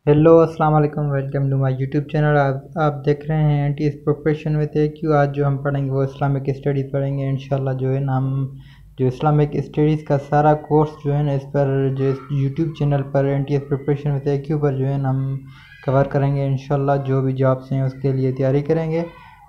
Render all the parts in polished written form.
Hello अस्सलाम वालेकुम, welcome to my YouTube channel. आप देख रहे हैं एनटीएस प्रिपरेशन विद AQ। आज जो हम पढ़ेंगे वो इस्लामिक स्टडीज़ पढ़ेंगे इंशाल्लाह। जो है ना हम जो इस्लामिक स्टडीज़ का सारा कोर्स जो है ना इस पर जो इस यूट्यूब चैनल पर एनटीएस प्रिपरेशन विद AQ पर जो है ना हम कवर करेंगे इंशाल्लाह। जो भी जॉब्स हैं उसके लिए तैयारी करेंगे।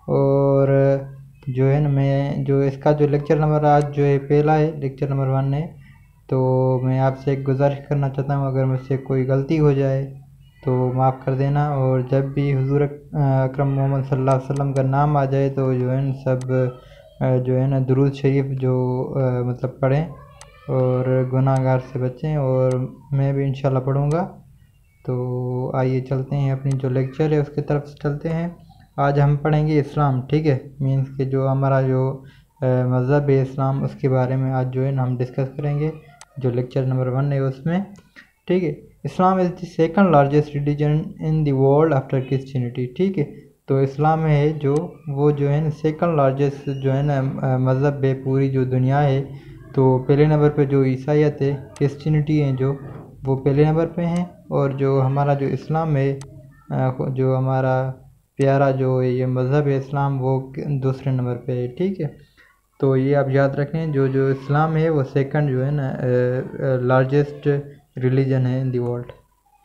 और जो है ना मैं जो इसका जो लेक्चर नंबर आज जो है पहला है, लेक्चर नंबर 1 है। तो मैं आपसे एक गुजारिश करना चाहता हूँ, अगर मुझसे कोई गलती हो जाए तो माफ़ कर देना। और जब भी हुजूर अकरम मोहम्मद सल्लल्लाहु अलैहि वसल्लम का नाम आ जाए तो जो है न सब जो है ना दुरूद शरीफ जो मतलब पढ़ें और गुनाहगार से बचें। और मैं भी इंशाल्लाह पढ़ूँगा। तो आइए चलते हैं, अपनी जो लेक्चर है उसकी तरफ से चलते हैं। आज हम पढ़ेंगे इस्लाम, ठीक है। मीन्स के जो हमारा जो मज़हब है इस्लाम, उसके बारे में आज जो है ना हम डिस्कस करेंगे, जो लेक्चर नंबर 1 है उसमें, ठीक है। Islam is the second largest religion in the world after Christianity, ठीक है। तो इस्लाम है जो वो जो है ना सेकंड लार्जेस्ट जो है ना मज़हब है पूरी जो दुनिया है। तो पहले नंबर पे जो ईसाईयत है, क्रिश्चियनिटी है जो वो पहले नंबर पे हैं। और जो हमारा जो इस्लाम है जो हमारा प्यारा जो ये मज़हब है इस्लाम, वो दूसरे नंबर पे है, ठीक है। तो ये आप याद रखें, जो जो इस्लाम है वो सेकंड जो है ना लार्जेस्ट रिलीजन है in the world.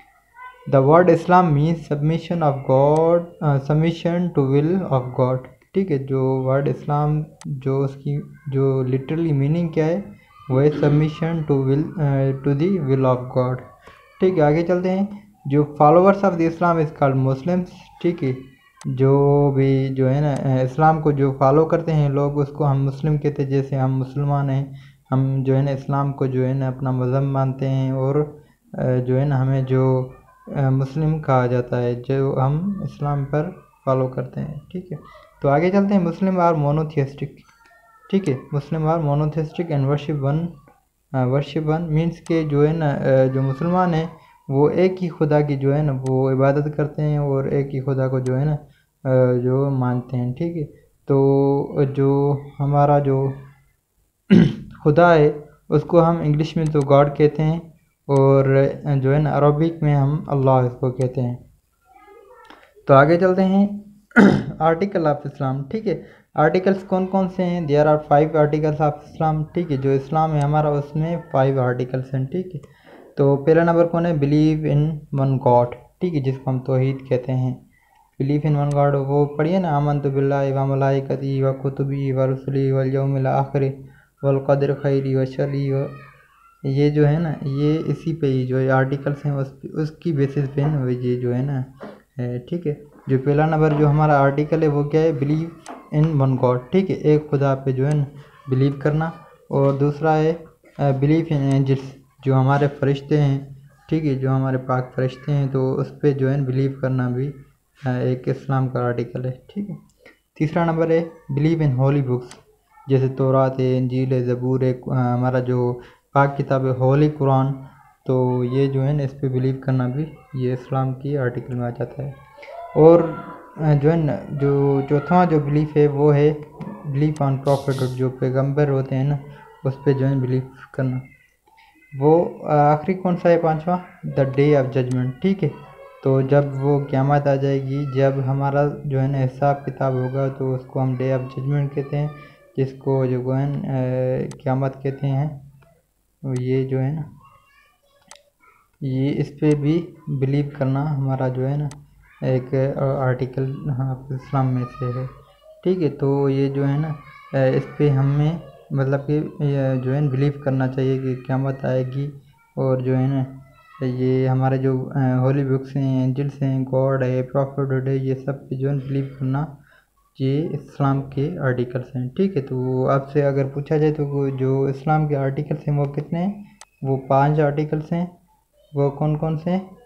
The word Islam means submission of God, submission to will of God, ठीक है। जो वर्ड इस्लाम जो उसकी जो लिटरली मीनिंग क्या है वो है submission to will to the will of God, ठीक है। आगे चलते हैं। जो followers of the Islam is called Muslims, ठीक है। जो भी जो है ना इस्लाम को जो फॉलो करते हैं लोग उसको हम मुस्लिम कहते हैं। जैसे हम मुसलमान हैं, हम जो है ना इस्लाम को जो है ना अपना मज़हब मानते हैं। और जो है ना हमें जो मुस्लिम कहा जाता है जो हम इस्लाम पर फॉलो करते हैं, ठीक है। तो आगे चलते हैं। मुस्लिम आर मोनोथिस्टिक, ठीक है। Muslim are monotheistic and worship one means के जो है ना जो मुसलमान हैं वो एक ही खुदा की जो है ना वो इबादत करते हैं और एक ही खुदा को जो है ना जो मानते हैं, ठीक है। तो जो हमारा जो खुदा है उसको हम इंग्लिश में तो गॉड कहते हैं, और जो है ना अरबिक में हम अल्लाह इसको कहते हैं। तो आगे चलते हैं। आर्टिकल ऑफ इस्लाम, ठीक है। आर्टिकल्स कौन कौन से हैं? There are 5 articles of Islam, ठीक है। जो इस्लाम है हमारा उसमें 5 आर्टिकल्स हैं, ठीक है। तो पहला नंबर कौन है? बिलीव इन वन गॉड, ठीक है, जिसको हम तौहीद कहते हैं। बिलीव इन वन गॉड वो पढ़िए ना, आमनतु बिल्लाहि व मलाइकतिही व कुतुबिही व रुसुलिही वल यौमिल आखिर वल क़द्र खैरि व शर्रिही व, ये जो है ना ये इसी पे ही जो आर्टिकल्स हैं उसकी बेसिस पे ना ये जो है ना ठीक है। जो पहला नंबर जो हमारा आर्टिकल है वो क्या है? बिलीव इन वन गॉड, ठीक है, एक खुदा पे जो है ना बिलीव करना। और दूसरा है बिलीव इन एंजल्स, जो हमारे फरिश्ते हैं, ठीक है, जो हमारे पाक फरिश्ते हैं, तो उस पर जो है बिलीव करना भी एक इस्लाम का आर्टिकल है, ठीक है। तीसरा नंबर है बिलीव इन होली बुक्स, जैसे तौरात है, इंजील है, ज़बूर है, हमारा जो पाक किताब है होली कुरान। तो ये जो है ना इस पर बिलीव करना भी ये इस्लाम की आर्टिकल में आ जाता है। और जो है ना जो चौथा जो बिलीफ है वो है बिलीफ ऑन प्रॉफिट, जो पैगंबर होते हैं ना उस पर जो है बिलीव करना। वो आखिरी कौन सा है? पांचवा, द डे ऑफ जजमेंट, ठीक है। तो जब वो क़यामत आ जाएगी, जब हमारा जो है ना हिसाब किताब होगा, तो उसको हम डे ऑफ जजमेंट कहते हैं, जिसको जो है क़यामत कहते हैं। ये जो है ना ये इस पे भी बिलीव करना हमारा जो है ना एक आर्टिकल इस्लाम में से है, ठीक है। तो ये जो है ना इस पे हमें मतलब कि जो है बिलीव करना चाहिए कि क़यामत आएगी। और जो है ना ये हमारे जो होली बुक्स हैं, एंजल्स हैं, गॉड है, प्रॉफिट है, ये सब पे जो है बिलीव करना ये इस्लाम के आर्टिकल्स हैं, ठीक है। तो आपसे अगर पूछा जाए तो वो जो इस्लाम के आर्टिकल्स हैं वो कितने हैं? वो 5 आर्टिकल्स हैं। वो कौन कौन से हैं?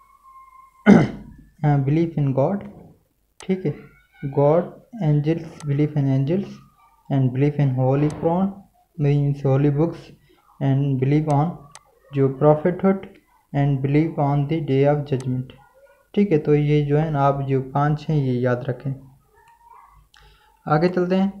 बिलीफ इन गॉड, ठीक है, God, angels, belief in angels, and belief in holy Quran means holy books, and believe on जो prophethood, and believe on the day of judgment, ठीक है। तो ये जो है ना आप जो 5 हैं ये याद रखें। आगे चलते हैं।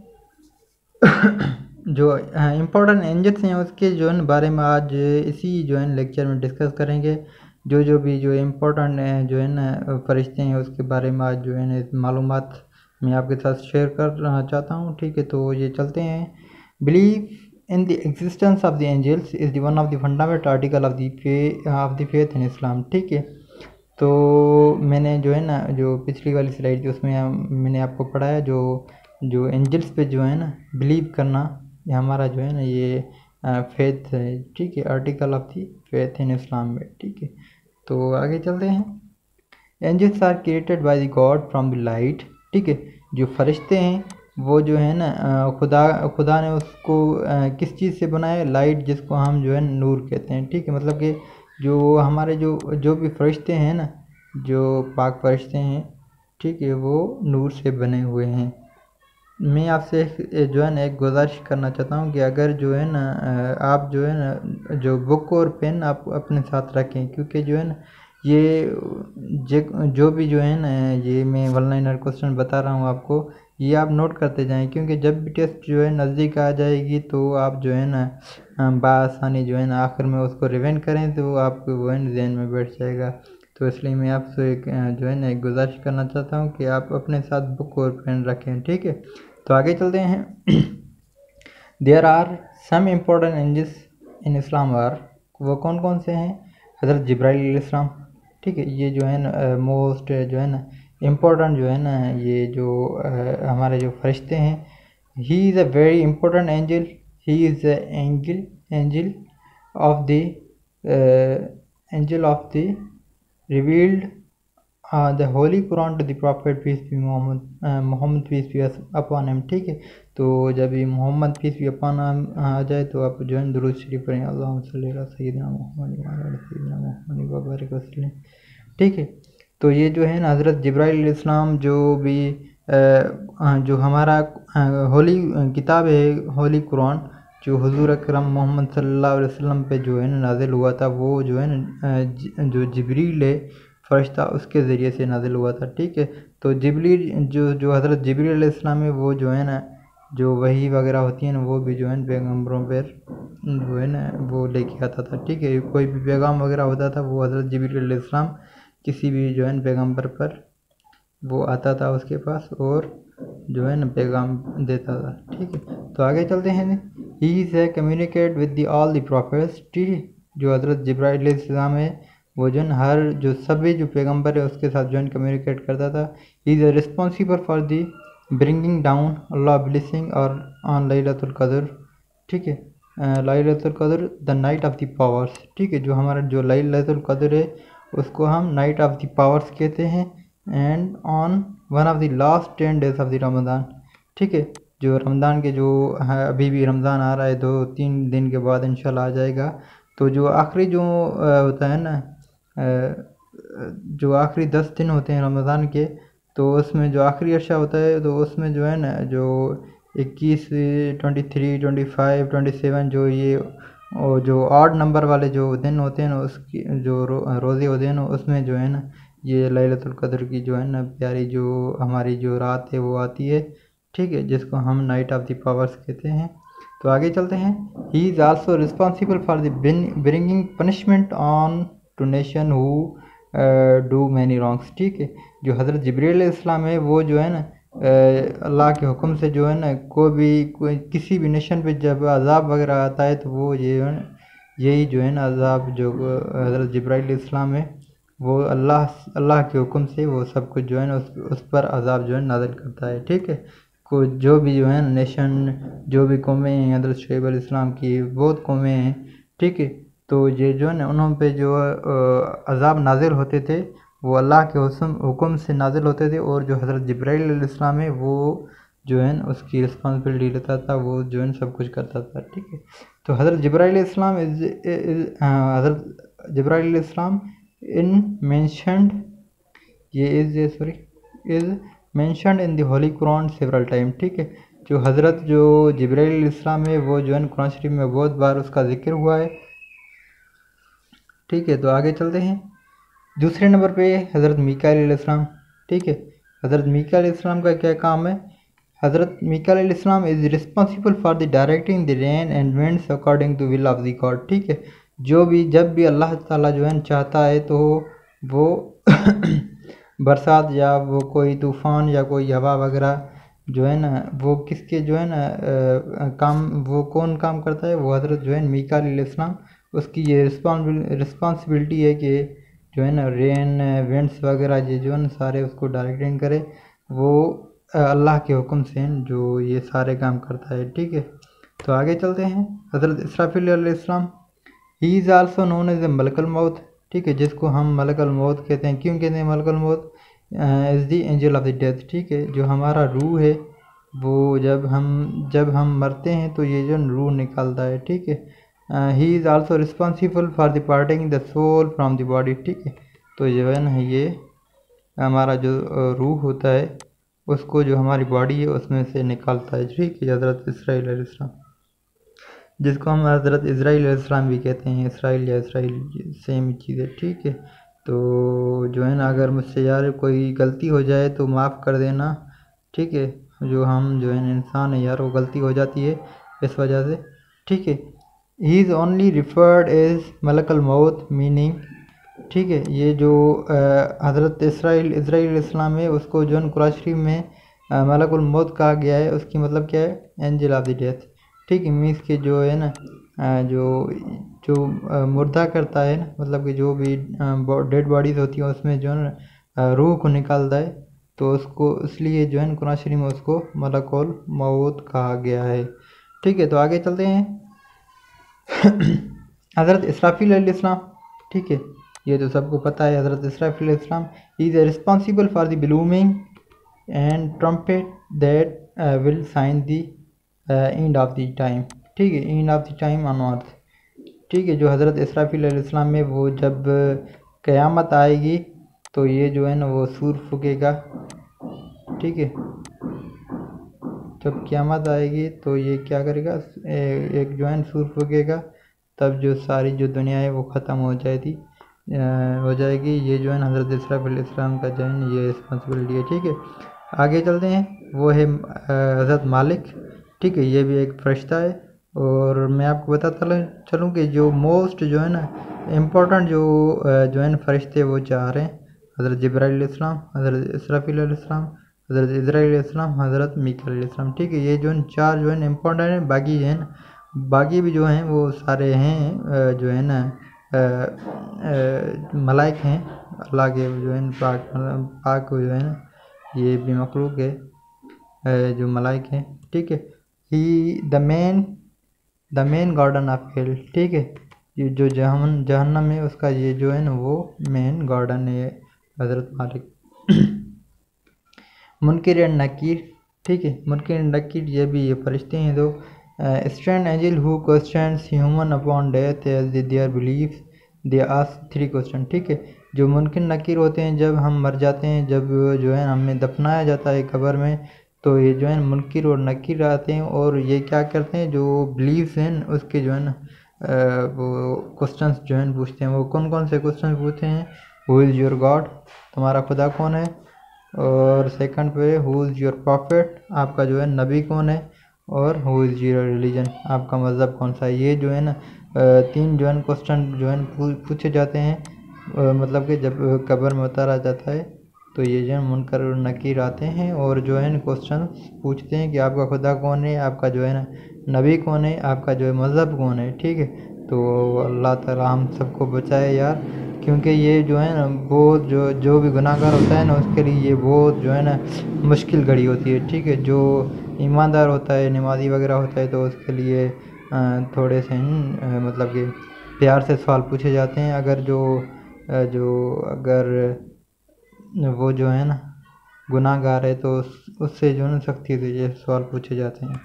जो इम्पोर्टेंट एंजल्स हैं उसके जो है बारे में आज इसी जो है लेक्चर में डिस्कस करेंगे। जो भी जो इम्पोर्टेंट जो है ना फरिश्ते हैं उसके बारे में आज जो है ना मालूमात मैं आपके साथ शेयर करना चाहता हूँ। ठीक है, तो ये चलते हैं। Believe in the existence of the angels is the one of the fundamental article of the faith in Islam. ठीक है, तो मैंने जो है ना जो पिछली वाली स्लाइड थी उसमें मैंने आपको पढ़ाया जो एंजल्स पे जो है ना बिलीव करना, ये हमारा जो है ना ये फेथ है। ठीक है, article of the faith in Islam में। ठीक है, तो आगे चलते हैं। Angels are created by the God from the light. ठीक है, जो फरिश्ते हैं वो जो है ना खुदा ने उसको किस चीज़ से बनाया? लाइट, जिसको हम जो है नूर कहते हैं। ठीक है, मतलब कि जो हमारे जो भी फरिश्ते हैं ना, जो पाक फरिश्ते हैं, ठीक है, वो नूर से बने हुए हैं। मैं आपसे जो है ना एक गुजारिश करना चाहता हूँ कि अगर जो है ना आप जो है ना जो बुक और पेन आप अपने साथ रखें, क्योंकि जो है ना ये जो भी जो है ना ये मैं वन लाइनर क्वेश्चन बता रहा हूँ आपको, ये आप नोट करते जाएं, क्योंकि जब भी टेस्ट जो है नज़दीक आ जाएगी तो आप जो है ना बआसानी जो है ना आखिर में उसको रिवाइंड करें तो आपको वो है ना जहन में बैठ जाएगा। तो इसलिए मैं आपसे एक जो है ना एक गुजारिश करना चाहता हूँ कि आप अपने साथ बुक और पेन रखें। ठीक है, तो आगे चलते हैं। There are some important angels in Islam are, वो कौन कौन से हैं? हज़रत जिब्राइल अलैहिस्सलाम। ठीक है, ये जो है ना मोस्ट जो है ना इम्पोर्टेंट जो है ना ये जो हमारे जो फरिश्ते हैं, he is a very important angel, he is the angel of the revealed the holy Quran to the prophet peace be Mohammed peace be upon him. ठीक है, तो जब ये मोहम्मद पीस बी अपॉन आ जाए तो आप जो है दुरूद शरीफ पढ़ें, अल्लाहुम्मा सल्ली अला सय्यिदिना मुहम्मद व अला सय्यिदिना मुहम्मद व बारिक वसल्लम। ठीक है, तो ये जो है ना हज़रत जिब्राइल अलैहिस्सलाम जो भी जो हमारा होली किताब है, होली कुरान, जो हुजूर अकरम मोहम्मद सल्लल्लाहु अलैहि वसल्लम पे जो है ना नाजिल हुआ था, वो जो है ना जो जिब्रील है फरिश्ता, उसके ज़रिए से नाजिल हुआ था। ठीक है, तो जिब्रील जो हज़रत जिब्रील अलैहिस्सलाम है वो जो है ना जो वही वगैरह होती है ना वो भी जो है पैगम्बरों पर जो है ना वो लेके आता था। ठीक है, कोई भी पैगाम वगैरह होता था वो हज़रत जिब्रील अलैहिस्सलाम किसी भी जो है पैगम्बर पर वो आता था उसके पास और जो है ना पैगाम देता था। ठीक है, तो आगे चलते हैं। He is communicate with the all the prophets. ठीक है, जो हज़रत जिब्राइल अलैहिस्सलाम है वो जो है हर जो सभी जो पैगम्बर है उसके साथ जो है कम्युनिकेट करता था। He is responsible for the bringing down Allah blessing और ऑन लैलतुल क़द्र। ठीक है, लैलतुल क़द्र the night of the powers. ठीक है, जो हमारा जो लैलतुल क़द्र है उसको हम नाइट ऑफ द पावर्स कहते हैं, and on one of the last 10 days of the Ramzan. ठीक है, जो रमज़ान के जो है अभी भी रमज़ान आ रहा है, 2-3 दिन के बाद इंशाल्लाह आ जाएगा, तो जो आखिरी जो होता है ना जो आखिरी 10 दिन होते हैं रमज़ान के, तो उसमें जो आखिरी अर्शा होता है तो उसमें जो है ना जो 21, 23, 25, 27 जो ये और जो ऑड नंबर वाले जो दिन होते हैं ना उसकी जो रोज़े होते हैं ना उसमें जो है ना ये लैलतुल क़द्र की जो है ना प्यारी जो हमारी जो रात है वो आती है। ठीक है, जिसको हम नाइट ऑफ द पावर्स कहते हैं। तो आगे चलते हैं। He is also responsible for the bringing punishment on to nation who do many wrongs. ठीक है, जो हज़रत जिब्रील अलैहिस्सलाम है वो जो है ना अल्लाह के हुक्म से जो है ना कोई किसी भी नेशन पे जब अज़ाब वगैरह आता है तो वो ये है ना यही जो है ना अज़ाब जो हज़रत जिब्राइल अलैहिस्सलाम है वो अल्लाह के हुक्म से वो सब कुछ जो है ना उस पर अज़ाब जो है नाज़िल करता है। ठीक है, को जो भी जो है ना नेशन जो भी कौमें हैं हज़रत शुएब अलैहिस्सलाम की बहुत कौमें हैं। ठीक है, तो ये जो है ना उन्हों पे जो अज़ाब नाज़िल होते थे वो अल्लाह के हुक्म से नाज़िल होते थे, और जो हज़रत जिब्राइल अलैहिस्सलाम है वो जो है ना उसकी रिस्पॉन्सिबिलिटी लेता था, वो जो है सब कुछ करता था। ठीक है, तो हज़रत जिब्राइल अलैहिस्सलाम हज़रत जिब्राइल अलैहिस्सलाम इन मेंशनड ये is mentioned in the holy Quran several time. ठीक है, जो हज़रत जो जिब्राइल अलैहिस्सलाम है वो जो है कुरान शरीफ में बहुत बार उसका जिक्र हुआ है। ठीक है, तो आगे चलते हैं। दूसरे नंबर पे हज़रत मीकाईल अलैहिस्सलाम। ठीक है, हज़रत मीकाईल अलैहिस्सलाम का क्या काम है? हज़रत मीकाईल अलैहिस्सलाम is responsible for the directing the rain and winds according to will of the God. ठीक है, जब भी अल्लाह ताला जो है चाहता है तो वो बरसात या वो कोई तूफ़ान या कोई हवा वगैरह जो है ना वो किसके जो है ना काम वो कौन काम करता है, वो हज़रत जो है मीकाईल अलैहिस्सलाम। उसकी ये रिस्पॉन्सिबिलिटी है कि जो है ना रेन विंड्स वगैरह ये जो है ना सारे उसको डायरेक्टिंग करे। वो अल्लाह के हुक्म से जो ये सारे काम करता है। ठीक है, तो आगे चलते हैं। हज़रत इसराफिल अलैहिस्सलाम, he is also known as a मलकुल मौत। ठीक है, जिसको हम मलकुल मौत कहते हैं। क्यों कहते हैं मलकुल मौत? As the angel of the death. ठीक है, जो हमारा रूह है वो जब हम मरते हैं तो ये जो रूह निकलता है। ठीक है, he is also responsible for the parting the soul from the body. ठीक है, तो जो है ना ये हमारा जो रूह होता है उसको जो हमारी बॉडी है उसमें से निकालता है। ठीक है, हज़रत इसराइल अलैहिस्सलाम, जिसको हम हज़रत इज़राइल अलैहिस्सलाम भी कहते हैं। इसराइल या इसराइल सेम ही चीज़ है। ठीक है, तो जो है ना अगर मुझसे यार कोई गलती हो जाए तो माफ़ कर देना। ठीक है, जो हम जो है इंसान है यार, वो गलती हो जाती है इस वजह से। ठीक है, he is only referred as मलकुल मौत मीनिंग। ठीक है, ये जो हज़रत इज़राइल अलैहिस्सलाम है उसको जो है कुरान शरीफ में मलकुल मौत कहा गया है। उसकी मतलब क्या है? Angel of the death. ठीक है, मीन्स के जो है ना जो जो मुर्दा करता है ना, मतलब कि जो भी डेड बॉडीज़ होती हैं उसमें जो है ना रूह को निकालता है, तो उसको इसलिए जो है कुरान शरीफ में उसको मलकुल मौत कहा गया है। ठीक है, तो आगे चलते हैं। हज़रत इसराफिल अलैहिस्सलाम, ठीक है, ये तो सबको पता है। हज़रत इसराफिल अलैहिस्सलाम is responsible for the blooming and trumpet that will sign the end of the time. ठीक है, end of the time on earth. ठीक है, जो हज़रत इसराफिल अलैहिस्सलाम में वो जब क़यामत आएगी तो ये जो है ना वो सूर फूकेगा। ठीक है, जब क़यामत आएगी तो ये क्या करेगा, एक जो है सूर फूकेगा, तब जो सारी जो दुनिया है वो ख़त्म हो जाएगी। ये जो है हज़रत इसराफिल अलैहिस्सलाम का जो है ये रिस्पॉन्सिबिलिटी है। ठीक है, आगे चलते हैं। वो है हज़रत मालिक। ठीक है, ये भी एक फ़रिश्ता है। और मैं आपको बताता चलूँ कि जो मोस्ट जो है ना इम्पोर्टेंट जो है ना फ़रिश्ते वो 4 हैं। हज़रत जिब्राइल अलैहिस्सलाम, हज़रत इसराफिल अलैहिस्सलाम, हज़रत इज़राइल अलैहिस्सलाम, हज़रत मीकाईल अलैहिस्सलाम। ठीक है, ये जो है 4 जो है इम्पोर्टेंट हैं। बाकी है ना बाकी भी जो हैं वो सारे हैं जो है ना मलाइक हैं अल्लाह के, जो है पाक जो है ना ये भी मखलूक है जो मलाइक हैं। ठीक है, he the main garden of hell. ठीक है, ये जो जहन्नम है उसका ये जो है ना वो मेन गार्डन है हज़रत मालिक। मुनकिर एंड नकीर। ठीक है, मुनकिर एंड नकीर ये भी ये फरिश्ते हैं दो। Strand angel who questions human upon death as their belief they ask 3 question. ठीक है, जो मुनकिर नकीर होते हैं जब हम मर जाते हैं, जब जो है हमें दफनाया जाता है कब्र में, तो ये जो है मुनकिर और नकीर आते हैं और ये क्या करते हैं, जो बिलीव्स हैं उसके जो है ना वो क्वेश्चंस जो है पूछते हैं। वो कौन कौन से क्वेश्चन पूछते हैं? हु इज़ योर गॉड, तुम्हारा खुदा कौन है? और सेकंड पे हु इज़ योर प्रॉफिट, आपका जो है नबी कौन है? और हु इज़ योर रिलीजन, आपका मज़हब कौन सा है? ये जो है ना 3 जो है क्वेश्चन जो है पूछे जाते हैं। मतलब कि जब कब्र में उतारा जाता है तो ये जो है मुनकर और नकीर आते हैं और जो है क्वेश्चन पूछते हैं कि आपका खुदा कौन है, आपका जो है ना नबी कौन है, आपका जो है मज़हब कौन है। ठीक है, तो अल्लाह ताला हम सबको बचाए यार, क्योंकि ये जो है ना बहुत जो भी गुनाहगार होता है ना उसके लिए ये बहुत जो है ना मुश्किल घड़ी होती है। ठीक है, जो ईमानदार होता है, नमाज़ी वगैरह होता है, तो उसके लिए थोड़े से मतलब कि प्यार से सवाल पूछे जाते हैं। अगर वो जो है ना गुनाहगार है तो उससे जो है ना सख्ती से ये सवाल पूछे जाते हैं।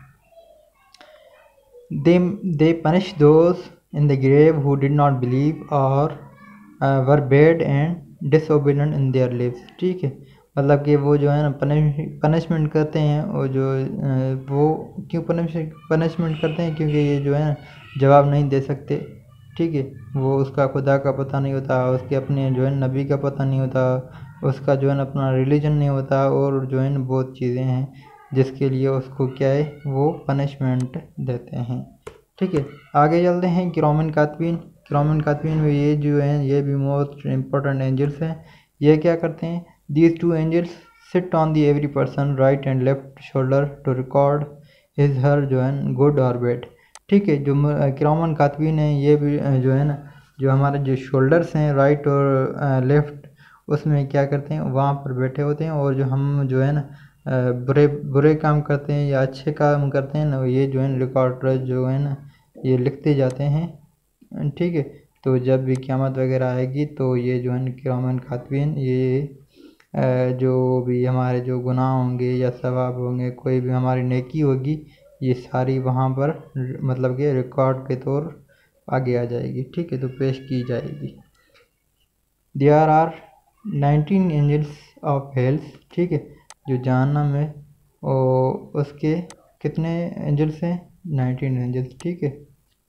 They punish those in the grave who did not believe or were bad and disobedient in their lives। ठीक है, मतलब कि वो जो है ना पनिशमेंट करते हैं। और जो वो क्यों पनिशमेंट करते हैं? क्योंकि ये जो है ना जवाब नहीं दे सकते। ठीक है, वो उसका खुदा का पता नहीं होता, उसके अपने जो है नबी का पता नहीं होता, उसका जो है अपना रिलीजन नहीं होता, और जो है बहुत चीज़ें हैं जिसके लिए उसको क्या है वो पनिशमेंट देते हैं। ठीक है, आगे चलते हैं। किरामन कातिबीन। किरामन कातिबीन में ये जो हैं ये भी मोस्ट इम्पोर्टेंट एंजल्स हैं। ये क्या करते हैं? These two angels sit on the every person right and left shoulder to record his her जो है गुड और बैड। ठीक है, जो किरामन कातिबीन हैं ये भी जो है ना, जो हमारे जो शोल्डर्स हैं राइट और लेफ्ट, उसमें क्या करते हैं, वहाँ पर बैठे होते हैं, और जो हम जो है ना बुरे बुरे काम करते हैं या अच्छे काम करते हैं ना, ये जो है रिकॉर्ड जो है ना ये लिखते जाते हैं। ठीक है, तो जब भी क़यामत वगैरह आएगी तो ये जो है किरामन कातिबीन ये जो भी हमारे जो गुनाह होंगे या सवाब होंगे, कोई भी हमारी नेकी होगी, ये सारी वहाँ पर मतलब कि रिकॉर्ड के तौर आगे आ जाएगी। ठीक है, तो पेश की जाएगी। There are 19 angels of hells. ठीक है, जो जहन्नम है और उसके कितने एंजल्स हैं? 19 एंजल्स। ठीक है,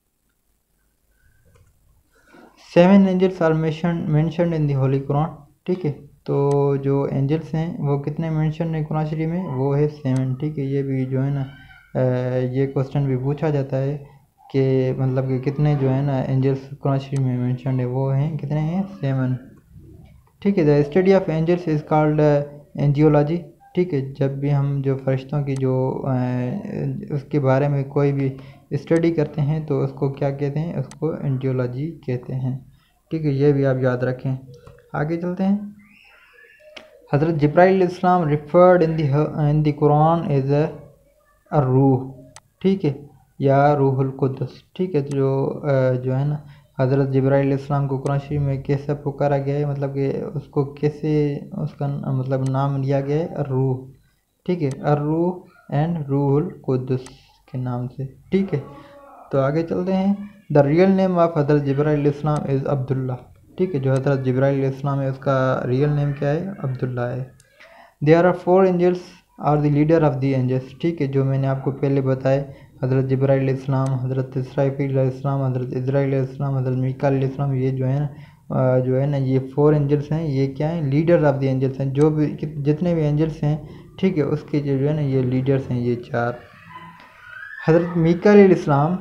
7 angels are mentioned in the holy Quran. ठीक है, तो जो एंजल्स हैं वो कितने मेंशन है कुरान शरीफ में? वो है 7। ठीक है, ये भी जो है ना ये क्वेश्चन भी पूछा जाता है कि मतलब कि कितने जो है ना एंजल्स कुरान शरीफ में मेंशन है, वो हैं कितने हैं? 7। ठीक है, the study of angels is called angelology. ठीक है, जब भी हम जो फरिश्तों की जो उसके बारे में कोई भी स्टडी करते हैं तो उसको क्या कहते हैं? उसको एंजियोलॉजी कहते हैं। ठीक है, ये भी आप याद रखें। आगे चलते हैं। हज़रत जिब्राइल इस्लाम referred in the Quran as a रूह। ठीक है, या रूहुल कुद्दस। ठीक है, जो है ना हज़रत जिब्राइल इस्लाम को कुरान शरीफ में कैसे पुकारा गया है, मतलब कि उसको कैसे उसका मतलब नाम लिया गया है? रूह। ठीक है, रूह एंड रूहुल कुद्दस के नाम से। ठीक है, तो आगे चलते हैं। द रियल नेम ऑफ हज़रत जिब्राइल इस्लाम इज़ अब्दुल्ला। ठीक है, जो हज़रत जिब्राइल इस्लाम है उसका रियल नेम क्या है? अब्दुल्ला है। There are 4 angels are the leader of the angels. ठीक है, जो मैंने आपको पहले बताए, हज़रत जिब्राइल इस्लाम, हज़रत इसराफील इस्लाम, हज़रत इज़राइल इस्लाम, हज़रत मीकाईल इस्लाम, ये जो है ना ये 4 एंजल्स हैं। ये क्या हैं? लीडर ऑफ द एंजल्स हैं। जो भी जितने भी एंजल्स हैं, ठीक है, उसके जो है ना ये लीडर्स हैं, ये 4। हज़रत मीकाईल इस्लाम,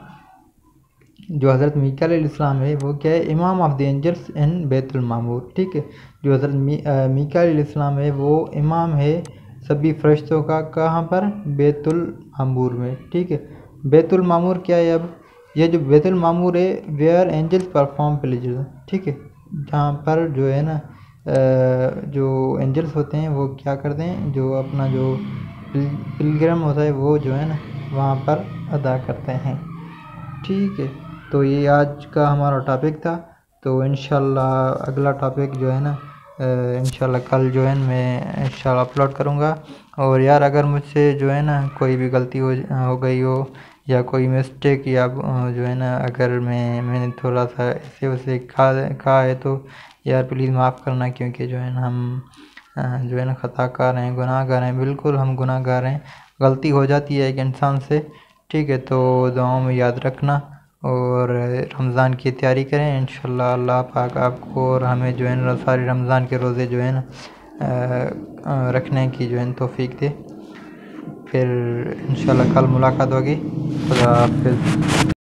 जो हज़रत मीकाईल इस्लाम है वो क्या है? इमाम ऑफ द एंजल्स इन बैतुल मामूर। ठीक है, जो हज़रत मीकाईल इस्लाम है वो इमाम है सभी फरिश्तों का। कहाँ पर? बैतुल मामूर में। ठीक है, बैतुल मामूर क्या है? अब ये जो बैतुल मामूर है, वेयर एंजल्स परफॉर्म प्लेजर। ठीक है, जहाँ पर जो है ना जो एंजल्स होते हैं वो क्या करते हैं? जो अपना जो पिलग्रम होता है वो जो है ना वहाँ पर अदा करते हैं। ठीक है, तो ये आज का हमारा टॉपिक था। तो इंशाल्लाह अगला टॉपिक जो है ना इंशाल्लाह कल जो है मैं इंशाल्लाह अपलोड करूँगा। और यार अगर मुझसे जो है ना कोई भी गलती हो गई हो या कोई मिस्टेक या जो है ना अगर मैंने थोड़ा सा ऐसे वैसे कहा है तो यार प्लीज़ माफ़ करना, क्योंकि जो है ना हम जो है ना ख़ताकार हैं, गुनाहगार हैं। बिल्कुल हम गुनाहगार हैं, गलती हो जाती है एक इंसान से। ठीक है, तो दुआओं में याद रखना और रमज़ान की तैयारी करें। इंशाल्लाह अल्लाह पाक आपको और हमें जो है ना सारे रमज़ान के रोज़े जो है ना रखने की जो है तौफीक दे। फिर इंशाल्लाह कल मुलाकात होगी। खुदा हाफिज़।